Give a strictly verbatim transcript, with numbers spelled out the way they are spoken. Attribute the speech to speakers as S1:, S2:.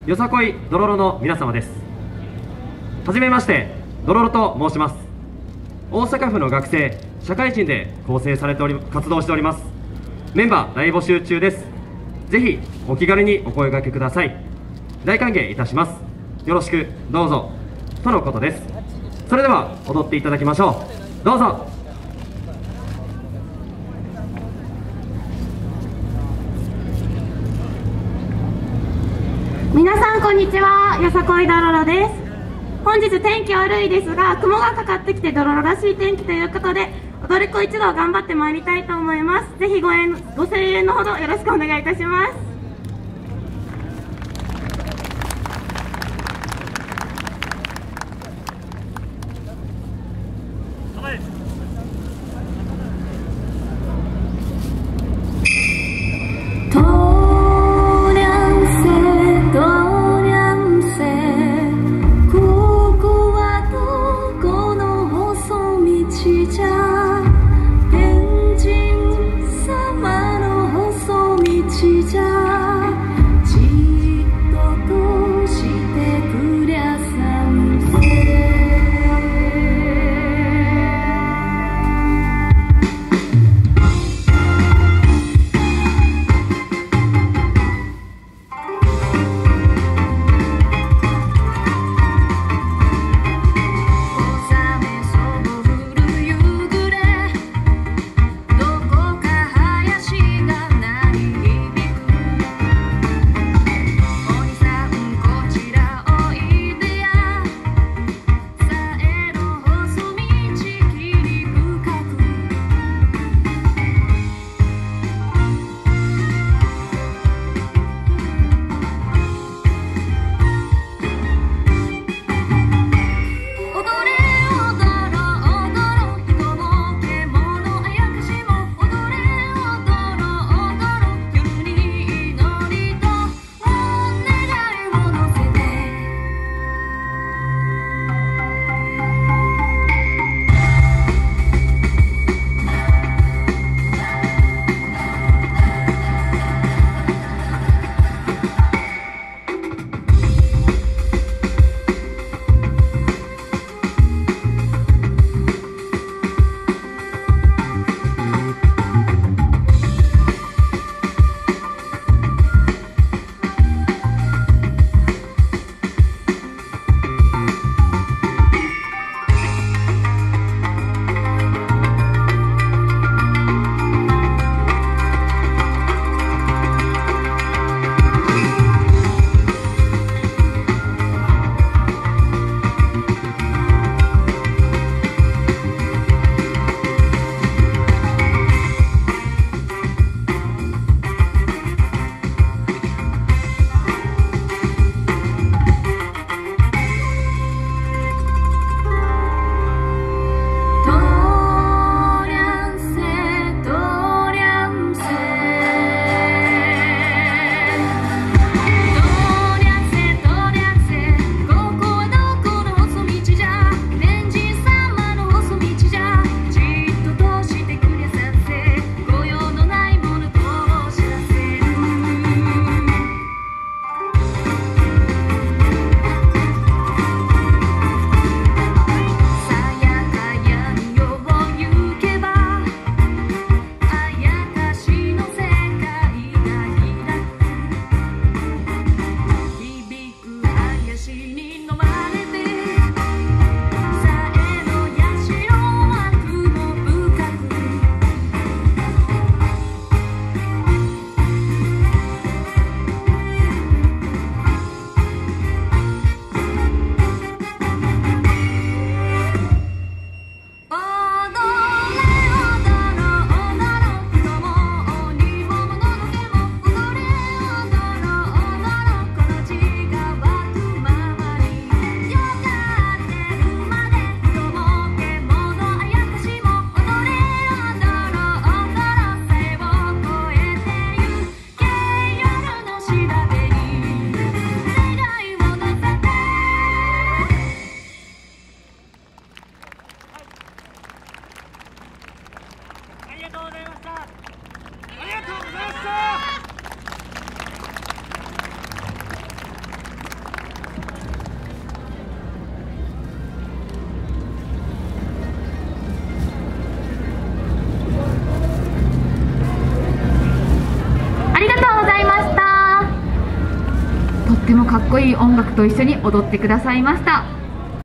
S1: よさこいドロロの皆様です。はじめまして、ドロロと申します。大阪府の学生社会人で構成されており活動しております。メンバー大募集中です。ぜひお気軽にお声掛けください。大歓迎いたします。よろしくどうぞとのことです。それでは踊っていただきましょう。どうぞ。
S2: 皆さんこんにちは、よさこいドロロです。本日天気悪いですが、雲がかかってきてドロロらしい天気ということで、踊り子一同頑張ってまいりたいと思います。ぜひご縁ご声援のほどよろしくお願いいたします。天神様の細道じゃ
S3: てもかっこいい音楽と一緒に踊ってくださいました。